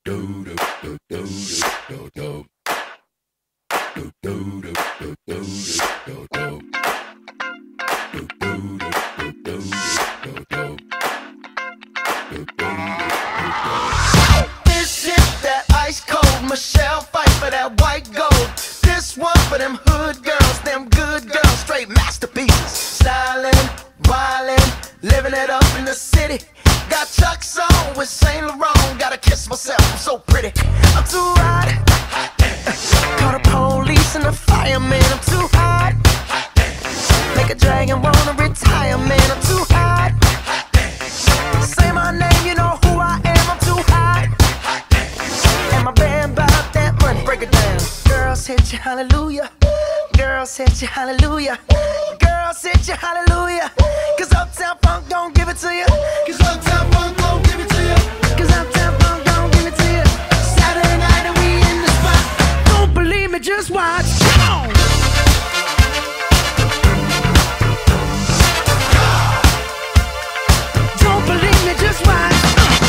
This is that ice cold Michelle fight for that white gold. This one for them hood girls, them good girls, straight masterpieces. Stylin', wildin', living it up in the city. Got Chuck's on with Saint Laurent. Gotta kiss myself, I'm so pretty. I'm too hot. Call the police and the fireman. I'm too hot. Make a dragon wanna retire, man. I'm too hot. Say my name, you know who I am. I'm too hot. And my band bought that money. Break it down. Girls hit you, hallelujah. Girls hit you, hallelujah. Girls hit you, hallelujah. Cause Uptown Funk don't give it to you. Cause Uptown Funk don't give it to you. Cause Uptown Funk don't give it to you. Saturday night and we in the spot. Don't believe me, just watch. Come on. Don't believe me, just watch.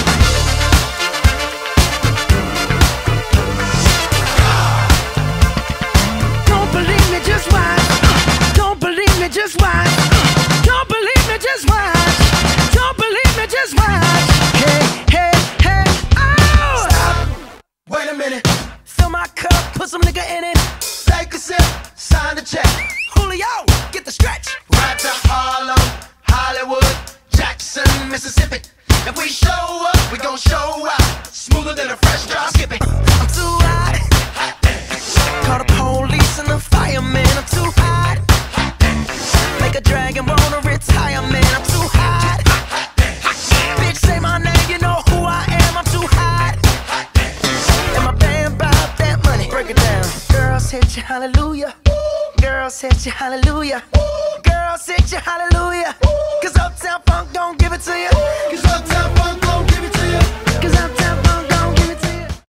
Don't believe me, just watch. Don't believe me, just watch. Don't believe me, just watch. Don't believe me, just watch. Hey, hey, hey, oh! Stop. Wait a minute. Fill my cup, put some nigga in it. Take a sip, sign the check. Julio, get the stretch. Right to Harlem, Hollywood, Jackson, Mississippi. If we show up, we gon' show out. Smoother than a fresh drop skipping. I'm too hot. Call the police and the fireman. I'm too hot. Make a dragon wanna retire, man. I'm too hot. Bitch, say my name, you know who I am. I'm too hot. And my band bought that money. Break it down. Girls hit you, hallelujah. Girls hit you, hallelujah. Girls hit you, hallelujah. Cause Uptown Funk don't give it to